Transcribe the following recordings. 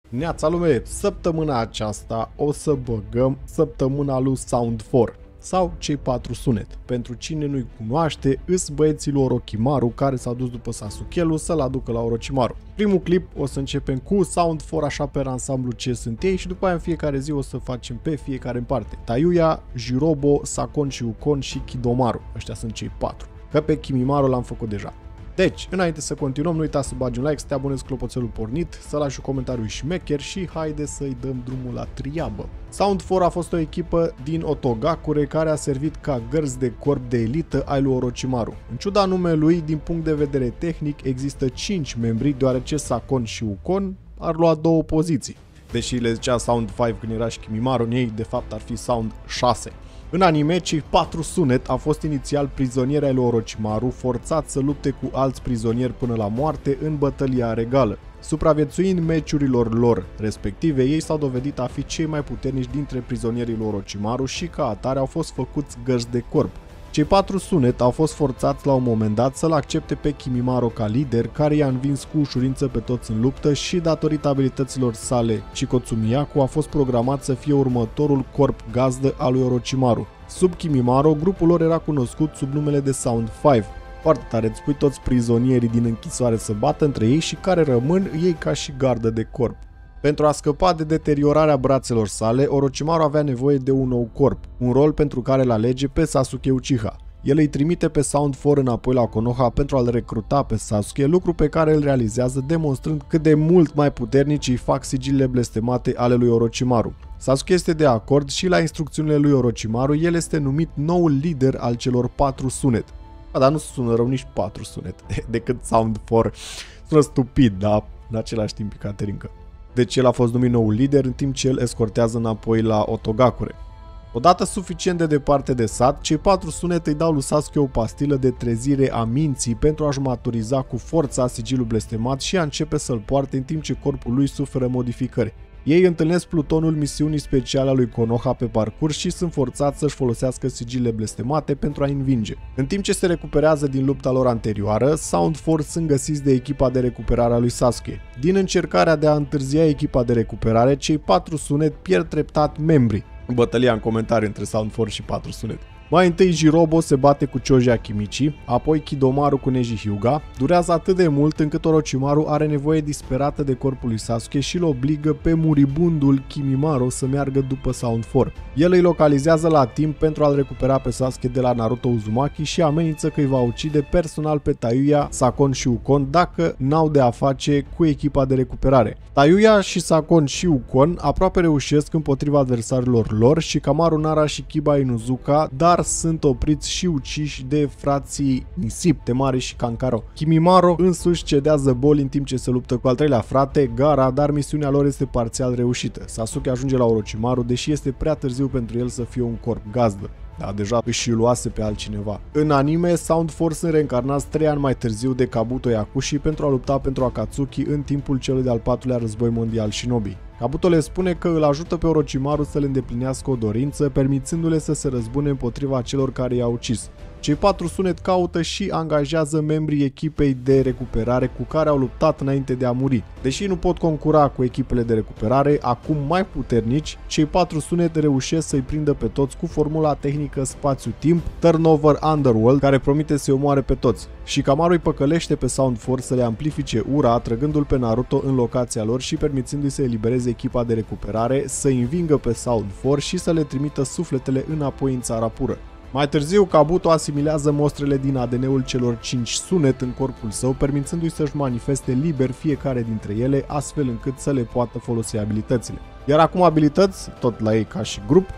Neața lume, săptămâna aceasta o să băgăm săptămâna lui Sound 4 sau cei 4 sunet. Pentru cine nu-i cunoaște, îs băieții lui Orochimaru care s-au dus după Sasuke-ul să-l aducă la Orochimaru. Primul clip o să începem cu Sound 4 așa pe ansamblu ce sunt ei și după aia în fiecare zi o să facem pe fiecare în parte. Tayuya, Jirobo, Sakon și Ukon și Kidomaru. Ăștia sunt cei 4. Că pe Kimimaro l-am făcut deja. Deci, înainte să continuăm, nu uita să bagi un like, să te abonezi cu clopoțelul pornit, să lași un comentariu șmecher și haide să-i dăm drumul la triabă. Sound 4 a fost o echipă din Otogakure care a servit ca gărzi de corp de elită ai lui Orochimaru. În ciuda numelui, din punct de vedere tehnic, există 5 membri, deoarece Sakon și Ukon ar lua 2 poziții. Deși le zicea Sound 5 când era și Kimimaro, în ei de fapt ar fi Sound 6. În anime, cei 4 sunet au fost inițial prizonieri ai lui Orochimaru, forțați să lupte cu alți prizonieri până la moarte în bătălia regală. Supraviețuind meciurilor lor respective, ei s-au dovedit a fi cei mai puternici dintre prizonierii lui Orochimaru și ca atare au fost făcuți gărzi de corp. Cei 4 sunet au fost forțați la un moment dat să-l accepte pe Kimimaro ca lider, care i-a învins cu ușurință pe toți în luptă și datorită abilităților sale, Chikotsu Miyaku a fost programat să fie următorul corp gazdă al lui Orochimaru. Sub Kimimaro, grupul lor era cunoscut sub numele de Sound 5. Foarte tare, îți pui toți prizonierii din închisoare să bată între ei și care rămân ei ca și gardă de corp. Pentru a scăpa de deteriorarea brațelor sale, Orochimaru avea nevoie de un nou corp, un rol pentru care îl alege pe Sasuke Uchiha. El îi trimite pe Sound 4 înapoi la Konoha pentru a-l recruta pe Sasuke, lucru pe care îl realizează demonstrând cât de mult mai puternici îi fac sigilele blestemate ale lui Orochimaru. Sasuke este de acord și la instrucțiunile lui Orochimaru el este numit noul lider al celor 4 sunet. Dar nu sună rău nici 4 sunet decât Sound 4. Sună stupid, dar în același timp e Caterinca. Deci el a fost numit noul lider în timp ce el escortează înapoi la Otogakure. Odată suficient de departe de sat, cei 4 sunet îi dau lui Sasuke o pastilă de trezire a minții pentru a-și maturiza cu forța sigilul blestemat și a începe să-l poarte în timp ce corpul lui suferă modificări. Ei întâlnesc plutonul misiunii speciale a lui Konoha pe parcurs și sunt forțați să-și folosească sigilele blestemate pentru a-i învinge. În timp ce se recuperează din lupta lor anterioară, Sound 4 sunt găsiți de echipa de recuperare a lui Sasuke. Din încercarea de a întârzia echipa de recuperare, cei 4 sunet pierd treptat membrii. Bătălia în comentarii între Sound 4 și 4 sunet. Mai întâi Jirobo se bate cu Choji Akimichi, apoi Kidomaru cu Neji Hyuga. Durează atât de mult încât Orochimaru are nevoie disperată de corpul lui Sasuke și îl obligă pe muribundul Kimimaro să meargă după Sound 4. El îi localizează la timp pentru a-l recupera pe Sasuke de la Naruto Uzumaki și amenință că îi va ucide personal pe Tayuya, Sakon și Ukon dacă n-au de a face cu echipa de recuperare. Tayuya și Sakon și Ukon aproape reușesc împotriva adversarilor lor și Kamaru Nara și Kiba Inuzuka, dar sunt opriți și uciși de frații Nisip, Temari și Kankaro. Kimimaro însuși cedează boli în timp ce se luptă cu al treilea frate, Gaara, dar misiunea lor este parțial reușită. Sasuke ajunge la Orochimaru, deși este prea târziu pentru el să fie un corp gazdă. Da, deja își luase pe altcineva. În anime, Sound 4 sunt reîncarnați 3 ani mai târziu de Kabuto Yakushi pentru a lupta pentru Akatsuki în timpul celui de-al 4-lea război mondial Shinobi. Kabuto le spune că îl ajută pe Orochimaru să le îndeplinească o dorință, permițându-le să se răzbune împotriva celor care i-au ucis. Cei 4 sunet caută și angajează membrii echipei de recuperare cu care au luptat înainte de a muri. Deși nu pot concura cu echipele de recuperare, acum mai puternici, cei 4 sunet reușesc să-i prindă pe toți cu formula tehnică spațiu-timp Turnover Underworld, care promite să-i omoare pe toți. Shikamaru îi păcălește pe Sound 4 să le amplifice ura, atrăgându-l pe Naruto în locația lor și permițându-i să elibereze echipa de recuperare, să învingă pe Sound 4 și să le trimită sufletele înapoi în țara pură. Mai târziu, Kabuto asimilează mostrele din ADN-ul celor 5 sunet în corpul său, permițându-i să-și manifeste liber fiecare dintre ele, astfel încât să le poată folosi abilitățile. Iar acum abilități, tot la ei ca și grup,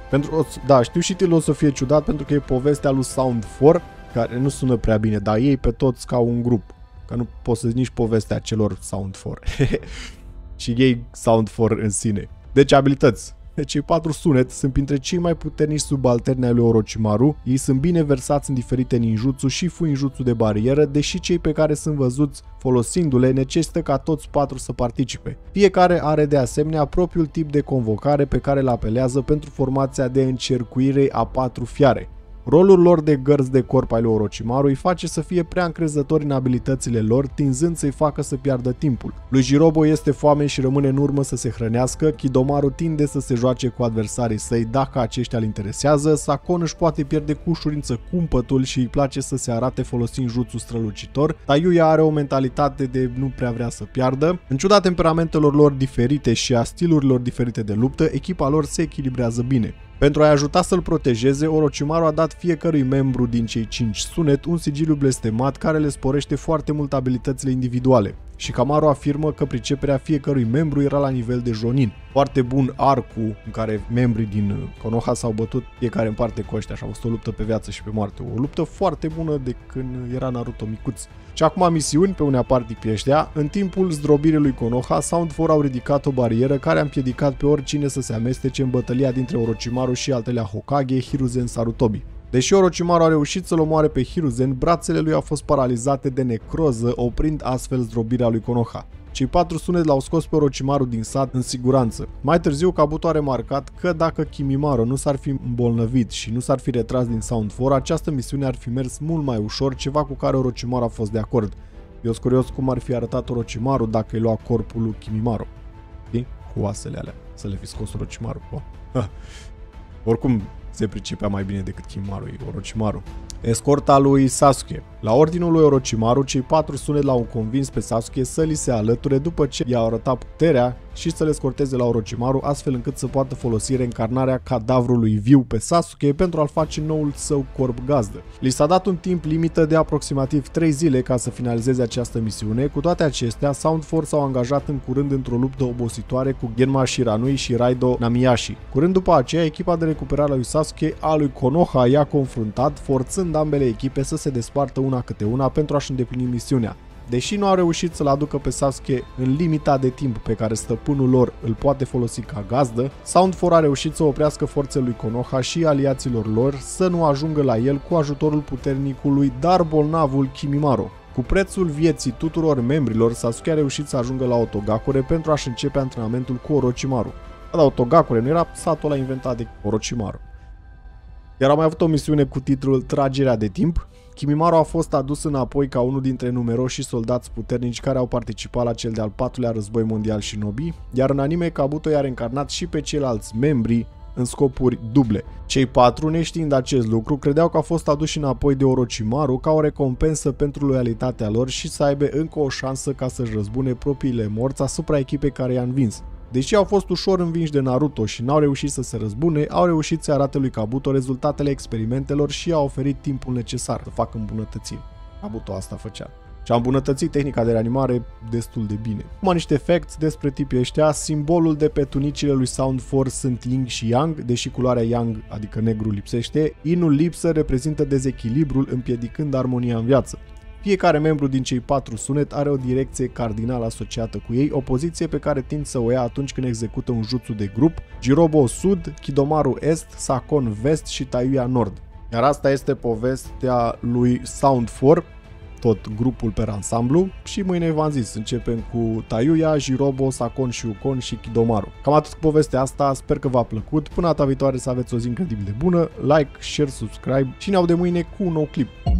da, știu și titlul o să fie ciudat pentru că e povestea lui Sound 4, care nu sună prea bine, dar ei pe toți ca un grup, că nu poți să zici nici povestea celor Sound 4. Și ei Sound 4 în sine. Deci abilități. Cei 4 sunet sunt printre cei mai puternici subalterni ai lui Orochimaru, ei sunt bine versați în diferite ninjutsu și fuinjutsu de barieră, deși cei pe care sunt văzuți folosindu-le necesită ca toți 4 să participe. Fiecare are de asemenea propriul tip de convocare pe care îl apelează pentru formația de încercuire a 4 fiare. Rolul lor de gărzi de corp ai lui Orochimaru îi face să fie prea încrezători în abilitățile lor, tinzând să-i facă să piardă timpul. Lui Jirobo este foame și rămâne în urmă să se hrănească, Kidomaru tinde să se joace cu adversarii săi dacă aceștia îl interesează, Sakon își poate pierde cu ușurință cumpătul și îi place să se arate folosind jutsu strălucitor, Tayuya are o mentalitate de nu prea vrea să piardă. În ciuda temperamentelor lor diferite și a stilurilor diferite de luptă, echipa lor se echilibrează bine. Pentru a-i ajuta să-l protejeze, Orochimaru a dat fiecărui membru din cei 5 Sunet un sigiliu blestemat care le sporește foarte mult abilitățile individuale. Shikamaru afirmă că priceperea fiecărui membru era la nivel de Jonin. Foarte bun arcul în care membrii din Konoha s-au bătut fiecare în parte cu ăștia și a fost o luptă pe viață și pe moarte. O luptă foarte bună de când era Naruto micuț. Și acum misiuni pe unde apar tipii ăștia. În timpul zdrobirii lui Konoha, Sound 4 au ridicat o barieră care a împiedicat pe oricine să se amestece în bătălia dintre Orochimaru și al treilea Hokage, Hiruzen Sarutobi. Deși Orochimaru a reușit să-l omoare pe Hiruzen, brațele lui au fost paralizate de necroză, oprind astfel zdrobirea lui Konoha. Cei 4 Sunet l-au scos pe Orochimaru din sat în siguranță. Mai târziu, Kabuto a remarcat că dacă Kimimaro nu s-ar fi îmbolnăvit și nu s-ar fi retras din Sound 4, această misiune ar fi mers mult mai ușor, ceva cu care Orochimaru a fost de acord. Eu sunt curios cum ar fi arătat Orochimaru dacă îi lua corpul lui Kimimaro. Știi? Cu oasele alea. Să le fi scos Orochimaru. Oricum se pricipea mai bine decât Kimimaro, Orochimaru. Escorta lui Sasuke. La ordinul lui Orochimaru, cei 4 Sunet l-au convins pe Sasuke să li se alăture după ce i-a arătat puterea și să le escorteze la Orochimaru, astfel încât să poată folosi reîncarnarea cadavrului viu pe Sasuke pentru a-l face noul său corp gazdă. Li s-a dat un timp limită de aproximativ 3 zile ca să finalizeze această misiune. Cu toate acestea, Sound Force s-au angajat în curând într-o luptă obositoare cu Genma Shiranui și Raido Namiyashi. Curând după aceea, echipa de recuperare a lui Sasuke a lui Konoha i-a confruntat, forțând ambele echipe să se despartă una câte una pentru a-și îndeplini misiunea. Deși nu au reușit să-l aducă pe Sasuke în limita de timp pe care stăpânul lor îl poate folosi ca gazdă, Sound 4 a reușit să oprească forțele lui Konoha și aliaților lor să nu ajungă la el cu ajutorul puternicului, dar bolnavul Kimimaro. Cu prețul vieții tuturor membrilor, Sasuke a reușit să ajungă la Otogakure pentru a-și începe antrenamentul cu Orochimaru. Dar Otogakure nu era satul ăla inventat de Orochimaru. Iar am mai avut o misiune cu titlul Tragerea de timp. Kimimaro a fost adus înapoi ca unul dintre numeroși soldați puternici care au participat la cel de-al 4-lea război mondial Shinobi, iar în anime Kabuto i-a reîncarnat și pe ceilalți membri în scopuri duble. Cei 4, neștiind acest lucru, credeau că au fost aduși înapoi de Orochimaru ca o recompensă pentru loialitatea lor și să aibă încă o șansă ca să-și răzbune propriile morți asupra echipei care i-a învins. Deși au fost ușor învinși de Naruto și n-au reușit să se răzbune, au reușit să arate lui Kabuto rezultatele experimentelor și a oferit timpul necesar să facă îmbunătățiri. Kabuto asta făcea. Și a îmbunătățit tehnica de reanimare destul de bine. Acum niște facts despre tipii ăștia. Simbolul de pe tunicile lui Sound 4 sunt Yin și Yang, deși culoarea Yang, adică negru, lipsește. Yin-ul lipsă reprezintă dezechilibrul, împiedicând armonia în viață. Fiecare membru din cei 4 Sunet are o direcție cardinală asociată cu ei, o poziție pe care tind să o ia atunci când execută un jutsu de grup: Jirobo Sud, Kidomaru Est, Sakon Vest și Tayuya Nord. Iar asta este povestea lui Sound 4, tot grupul pe ansamblu, și mâine v-am zis, începem cu Tayuya, Jirobo, Sakon și Ukon și Kidomaru. Cam atât cu povestea asta, sper că v-a plăcut. Până data viitoare să aveți o zi incredibil de bună, like, share, subscribe și ne audem mâine cu un nou clip.